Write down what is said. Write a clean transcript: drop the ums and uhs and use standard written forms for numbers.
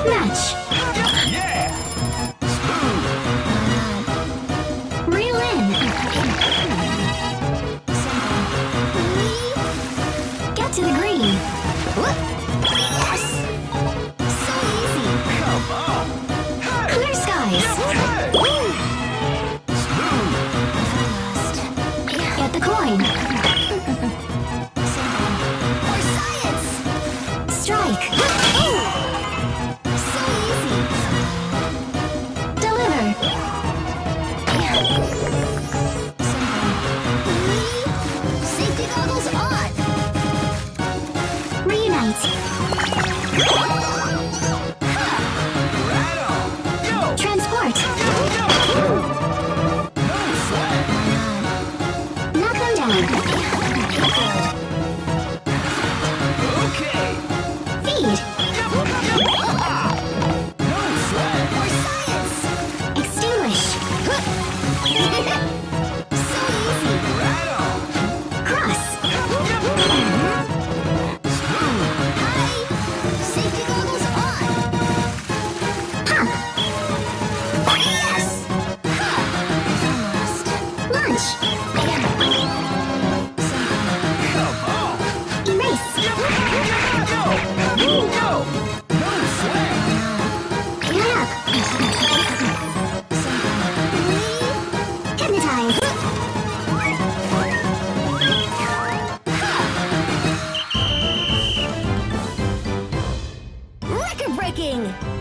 Match. Yeah! Reel in. Get to the green. Yes! So easy. Come on! Clear skies. Get the coin. For science. Strike. So easy. Deliver. Safety goggles on. Reunite. Right on! Yo! Transport. No sweat! Knock them down. Okay! Feed. No sweat! For science. Extinguish. So easy. Right on! Cross. Hi. Safety goggles on. Ha. Yes. Ha. Launch. Come on! Erase. Go! Go! No sweat! Clean up. Hypnotize. Record breaking.